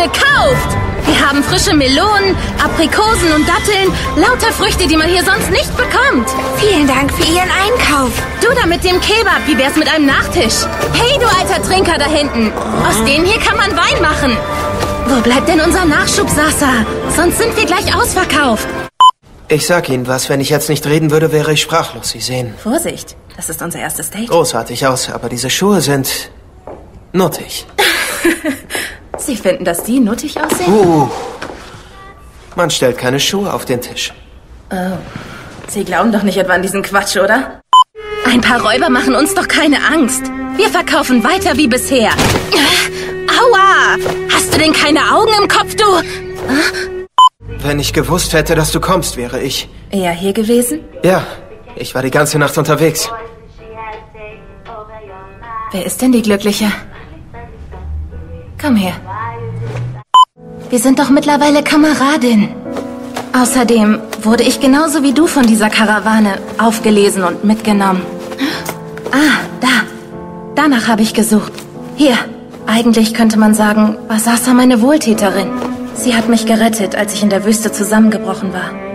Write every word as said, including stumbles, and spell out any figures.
Bitte kauft! Wir haben frische Melonen, Aprikosen und Datteln. Lauter Früchte, die man hier sonst nicht bekommt. Vielen Dank für Ihren Einkauf. Du da mit dem Kebab, wie wär's mit einem Nachtisch? Hey, du alter Trinker da hinten. Aus denen hier kann man Wein machen. Wo bleibt denn unser Nachschub, Sasa? Sonst sind wir gleich ausverkauft. Ich sag Ihnen was, wenn ich jetzt nicht reden würde, wäre ich sprachlos. Sie sehen Vorsicht, das ist unser erstes Date. großartig aus, aber diese Schuhe sind nuttig. Sie finden, dass die nuttig aussehen? Uh, man stellt keine Schuhe auf den Tisch. Oh, Sie glauben doch nicht etwa an diesen Quatsch, oder? Ein paar Räuber machen uns doch keine Angst. Wir verkaufen weiter wie bisher. Aua! Hast du denn keine Augen im Kopf, du? Wenn ich gewusst hätte, dass du kommst, wäre ich... Eher hier gewesen? Ja, ich war die ganze Nacht unterwegs. Wer ist denn die Glückliche? Komm her. Wir sind doch mittlerweile Kameradin. Außerdem wurde ich genauso wie du von dieser Karawane aufgelesen und mitgenommen. Ah, da. Danach habe ich gesucht. Hier. Eigentlich könnte man sagen, war Sasa meine Wohltäterin. Sie hat mich gerettet, als ich in der Wüste zusammengebrochen war.